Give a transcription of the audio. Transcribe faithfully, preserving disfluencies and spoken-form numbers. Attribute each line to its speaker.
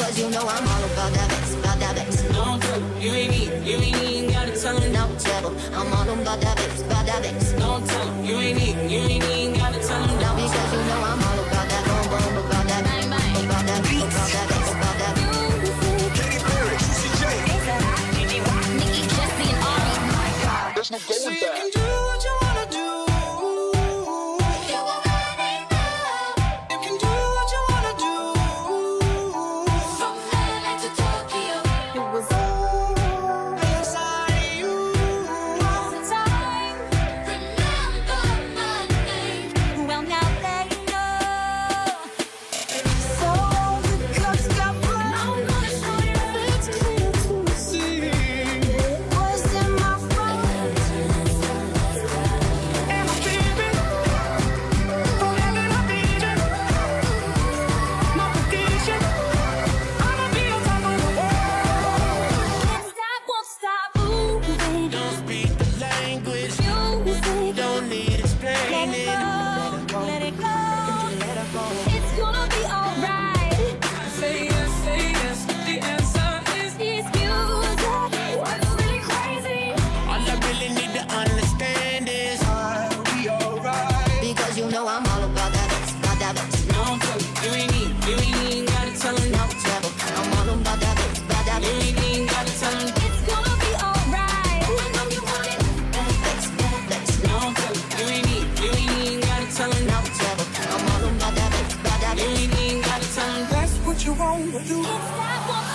Speaker 1: Because you know I'm all about that bass, about that bass. No trouble, you ain't need, you ain't even gotta tell him. No trouble, I'm all about that bass, about that bass. No trouble, you ain't need, you ain't even gotta tell him. No, because you know I'm all about that boom boom, about that bang bang, about that beat, about that bass, about that. Katy Perry, Juicy J, Nikki, Jesse, and Ari. My God, there's no going back. So you can do what you wanna do. You won't do.